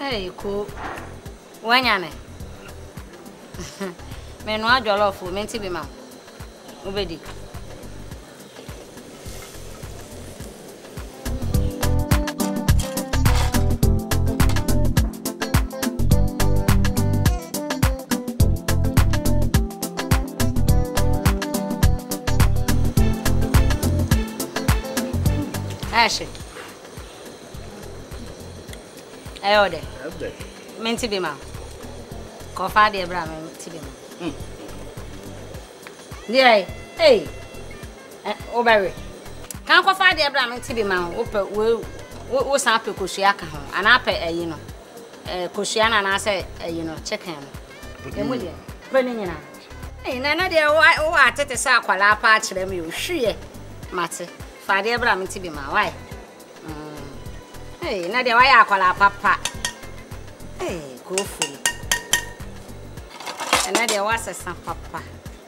Hey, cool. Wanyane. Me no ajolofu, menti bi ma. Obedi. Ashe. Ayode. Menti bi ma. Kofa de bra menti bi ma. Yeah, hey. Obere. Kan kofa de bra menti bi ma. Wo san pe koshia ka ho. Ana pe ayi no. Koshia na na say ayi no chicken. Emu de. Bani nyina. Hey, na de wo atete sa akwala pa akire me ohwie. Mate. Fa de bra menti bi ma. Why? Hey, na de why akwala papa. Hey, go Fori. And na de was a papa.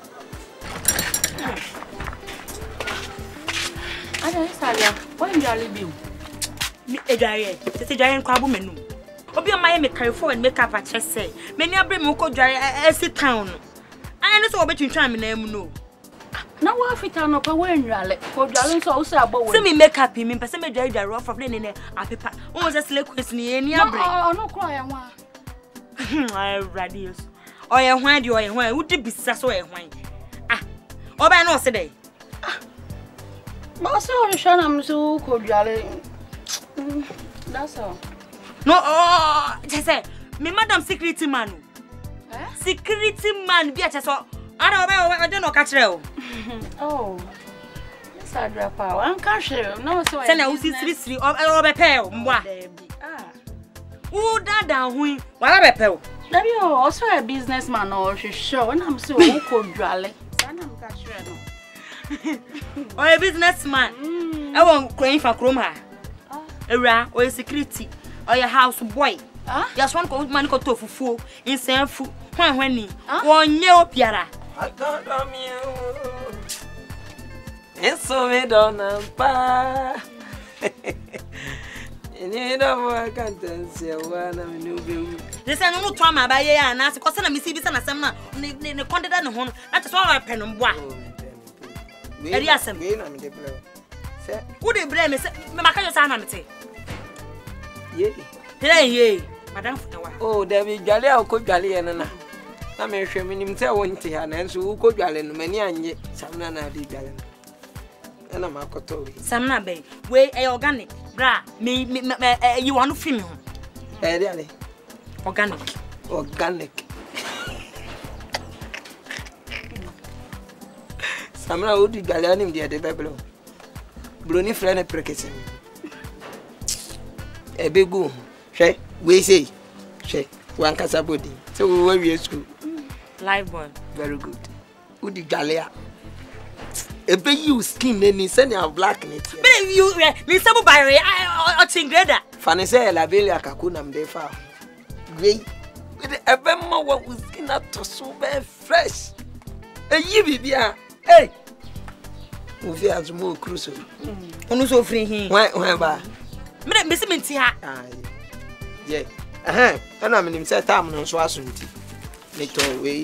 I don't know, when you are leaving. Me a giant, it's a giant crab menu. Obi on my make carry forward and make up a chest say. Many a brim will dry as the town. I know between time and name no. Now, what if I'm not when you are like, for Jalen also about me make up him in person, dry the rough of linen a paper. Oh, that's like question any other. Oh, no cry, I radius. Or a wine, you are wine, would it be so a wine? Ah, or by no today. But so I'm so cold, Jalen. That's all. No, oh, just say, me madam security man. Security man, be at us all. I don't know, catch you. Oh, this I drop out. I'm cashier. No, so I know, see, or a pair. Oh, that down, we, what a pell. Let me also a businessman or she show, and I'm so cold, Jolly. Or a businessman. I won't claim for Chroma. A ra or a security or your house boy. Just one cold man got tofu fool in San Fu. When he one year piara. I don't know me. It's so me don't know. You know what I can't say one of new baby. This is no trauma by ye and ask because I'm missing some the content and home. That's all I pen on what. Yes, I'm the blue. Who they blame is Macayos Anamity? Yea, Madame. Oh, there be Jolly, I'll cook Jolly and I'm a shame in himself one tea and so who could Jolly many and yet some nana did Jolly. And I'm a cotoy. Some nabe, way a organic, bra, me, you want to film. Really? Organic. Some now would Galianim the other Babylon. Bruni friend a precaution. A big goon. She, we say, she, one casa body. So we were at school. Live one. Very good. Would the Galia? A big you skin, then you send your black in it. But you, Miss Sabubai, I think that. Fanny say, La Bella Cacunam de Fa. Great. With a bema what was skin up to so very fresh. A year, hey! We have more crucial. On so free him. Why, ba? Miss Mintia. Yeah. And I'm in himself, I'm no swassunty. Little way,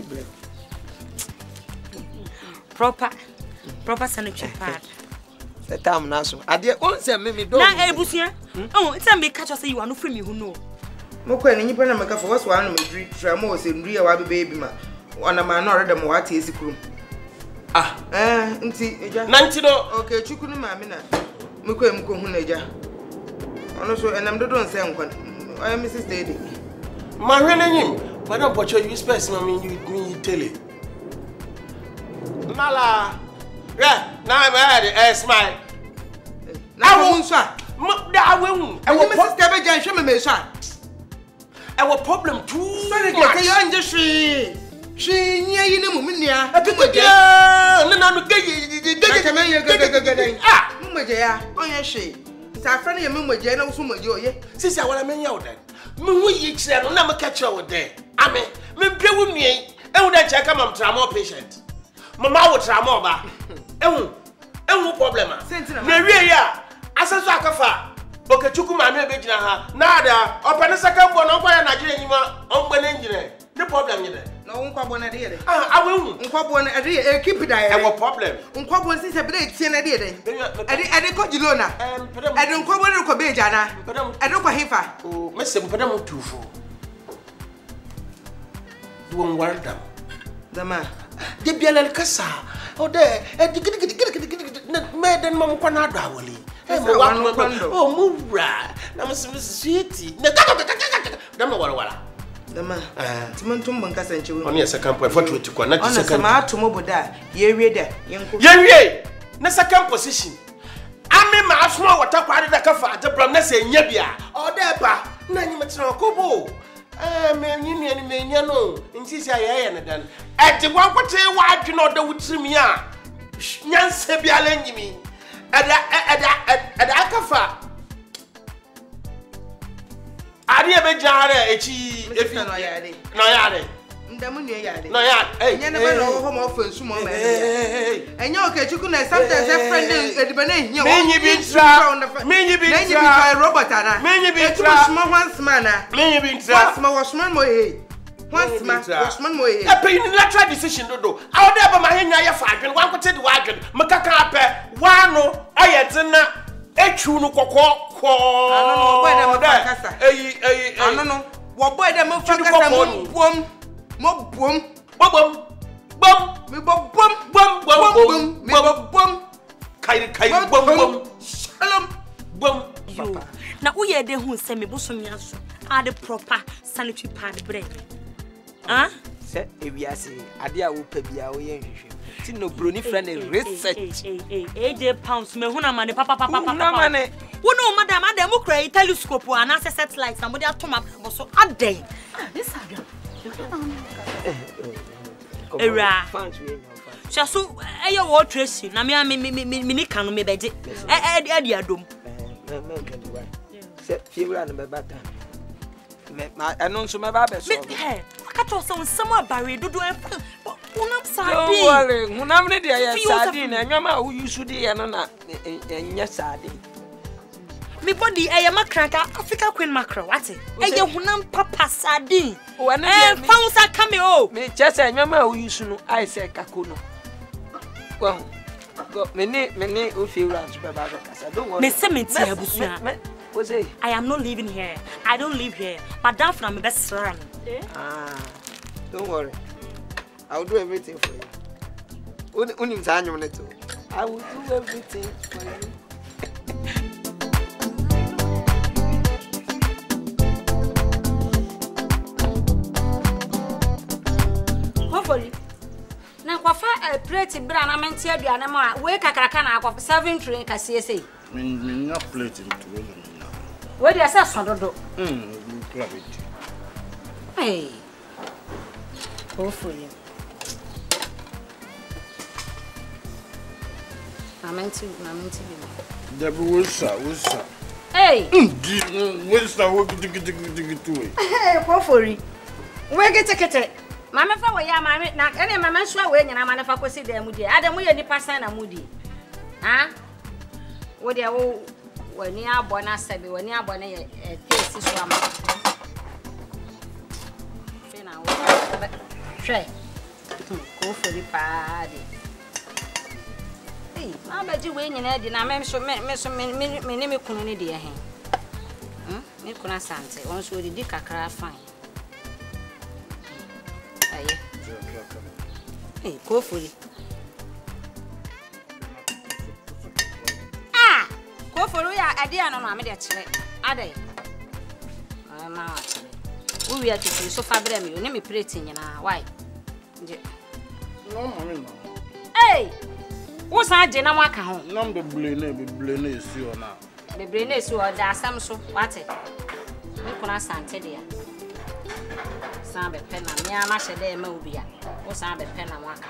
proper sanitary pad. The time now, I did only maybe don't. Now, Busia. Oh, it's a make catch us say you are no free me who know. Mokwe ni pena meka for what's one me dream tramo say nria wa baby ma. Ona ma na order mo wate esikuru. Nti eja. Nanti no. Okay, chukwu ni ma me na. Mekwe mko hu na eja. Ono so enam dodo nse nkwan. Oya Mrs. Steady. Ma hwene nyim. Madam Pocho you space ma me tell it. Nala. Yeah, now I'm at smile. Na wo nso. Da wehu. E wo Mrs. Steady jan hwe me so. Our problem too. Sorry, get you on just she near you no munia. Mumaja, on your she. It's a friend of Mumaja, no Sumajo. Since I want to mean you then. Mu yi say no na me catch you there. Amen. Me pay with me. E wo da check am trauma patient. Mama wo trauma ba. E wo problem. Na wie ya. Asenso akafa. Okay, Okachuku mame be gina ha. Nada, open the second one on why Nigeria on when engineer. The problem you there. No unkwabo na de. I will. Unkwabo na de keep it there. What problem? Unkwabo since a bit tin na de. I de ko jilona. I don't kwabo na ko be jana. I don't ko hefa. Oh, Mr. Padam tufo. You won't worry them. The man. The Bialel Cassa. Oh, there. Made them Mamma Panada. Oh, move right. Now, Mrs. Sweetie. Namawala. The man. Timontum Bancas and you. Only a second point for 21. Not a second. To Moboda. Ye read it. Ye, na second position. I mean, my small water party that cafa the promise in Yabia. Oh, there, pa. Nanimatron Kobo. Man, you know, in Tisia and then. At the one what why do not do with me? Yan Sebia lending me. At Akafa. Adia Bejare, if you know, Yade. No, yeah, you never know home often, small man. And you okay, you couldn't sometimes have friends at the banana. Many be drowned, many be Robert Anna, many be small once manner, many be small was one way. Once man way. A unilateral decision to do. I'll never mind your fight and one could say the wagon, Macacapa, Wano, Ayatina. Echunu kokko I don't know. What boy them mo bom kai bom shalom bom you na wo ye de hu se me bosom yaso are the proper sanitary pad bread se ewiase ade a wo pa bia wo ye hwehwe ti no broni friend research AJ pounds me hu na mane papa wo no madam adem wo kra telescope ana satellite somebody atoma so adem this adam era so eyo wo tracy na me ni kan me beje e adom se Efiewura no be bata me eno so me ba be so kato so some bare dodo unam sadi don't worry unam ne dia ya sadi na nwama wo yusu di ya no na enya sadi me body makraka Africa queen mackerel what hunam papa sadi founsa come o me chese nwama wo yusu no I say kako no go me ni Efiewura so be ba kasa don't worry me se me ti abusua I am not living here. I don't live here. But down from my best friend. Don't worry. I will do everything for you. I will do everything for you. Hopefully. Now, if I plate brand, I'm in tear, and wake a cracana of 7 train CSA. Not plating to Where do you say, Sondo? Hey, hopefully. I'm into the Wilsa. Hey, Wilsa, what did you get to it? Hey, hopefully. Where get a ticket? Mamma, for ya, mamma, not any mamma, swear when I'm a faculty there, Moody. I don't want any person a Moody. Ah, what do you when you are born as Sabi, when you are born a case is one. Try. Go for the party. Hey, I bet you win in Eddie. I'm so many community dear him. Nikuna Sante, once with the dick a craft fine. Hey, go for it. Go for we are a dear no mamma, are they? We are to so far, you name me pretty, why? No, hey, what's our dinner work home? Number blame is you now. The brain is you are there, some so what it. You can Sante dear. Sambe pen and me, I must a day movie. What's our pen and work?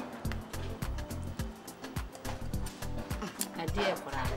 A dear for that.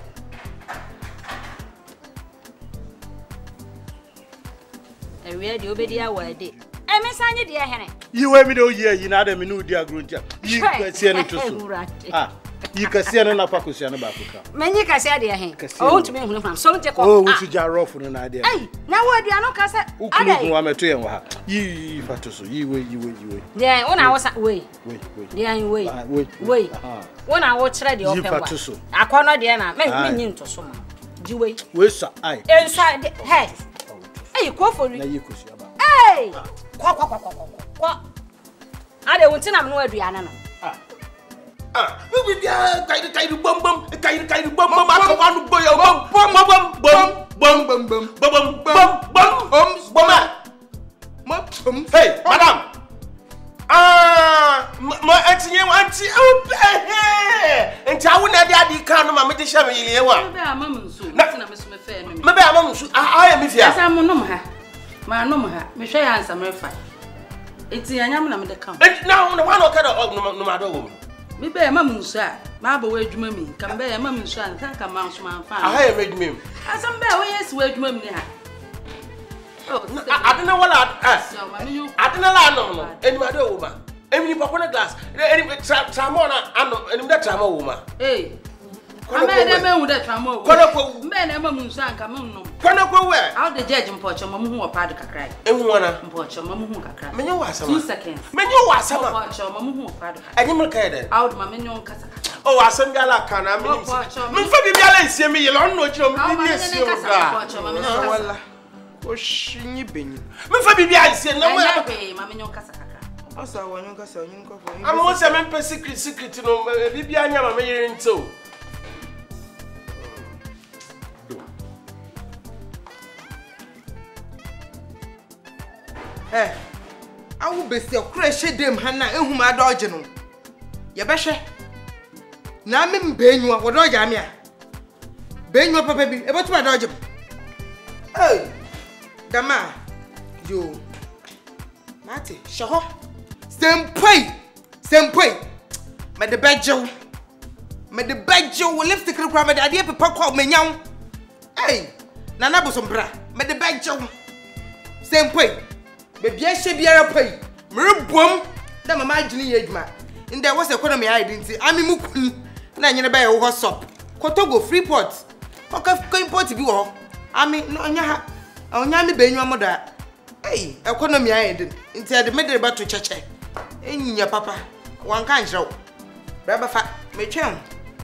A real obedient word. I miss any dear Henry. You were me, oh, yeah, you know, them new dear gruntia. You see any to You can see another Pakusian about Africa. Many can say, dear, oh, to me, from some take off. Oh, we should jar off on an idea. Hey, now what do you know, Cassa? Who can to you? You, Fatuso, you wait. Yeah, when I was away. Wait. Yeah, wait. When I watch radio, Fatuso. I cannot, Diana, make me into some. Do wait. Where's I? Inside the head. Hey, call for you. Hey! What? I don't want to know Diana. We be kind of bum, I want to boy bum. Hey, madam. My auntie, and I wouldn't have the kind of my medication. Maybe I am if you are my Michelle answer my fight. It's the Yamam the count. Now, no one of no matter. Maybe a mamma, sir. My boy, mummy, come bear a mamma, son, thank a mouse man. I have read me. As I'm bear, yes, wait, mummy. Oh, I don't know what I don't know. Any matter woman. Any papa glass. Any Tramona and that Tramo woman. Hey. I made a man with that Tramo. Men and mamma, son, come on. Can't where? Out the judge and porch, a mamma who are part of a cry. And one porch, a mamma who are crying. Menu was 2 seconds. Menu was some porch, a mamma who are part of animal care. Out my menu on Casa. Oh, I send Gala can I mean, for the see me alone, no job. Oh, she been. Maybe I say no way. Mamma Casa. Also, when you go, I'm also a secret to know. Maybe I am a million so. I will be still crazy them, Hannah, and whom I dodge you. Yabasha. Now, I'm paying you what dodge I mean. Paying your papa, about my dodge. Oh, Dama, you. Matty, show. Same way. May the badger will lift the crowd. My idea of papa me young. Hey, Nana Bosombra, may the badger. Same way. Baby, I should be a pay. Mirror boom. Then my imagining age man. And there was a economy I didn't see. I'm in Mukuni. Now you buy a horse up. Kotogo, Freeport. Pocket going port to be all. I mean, no, on Yami Bay, your mother. Hey, economy I did. Instead, the middle about to church. In your papa. One kind show. Rabba fat, may chum.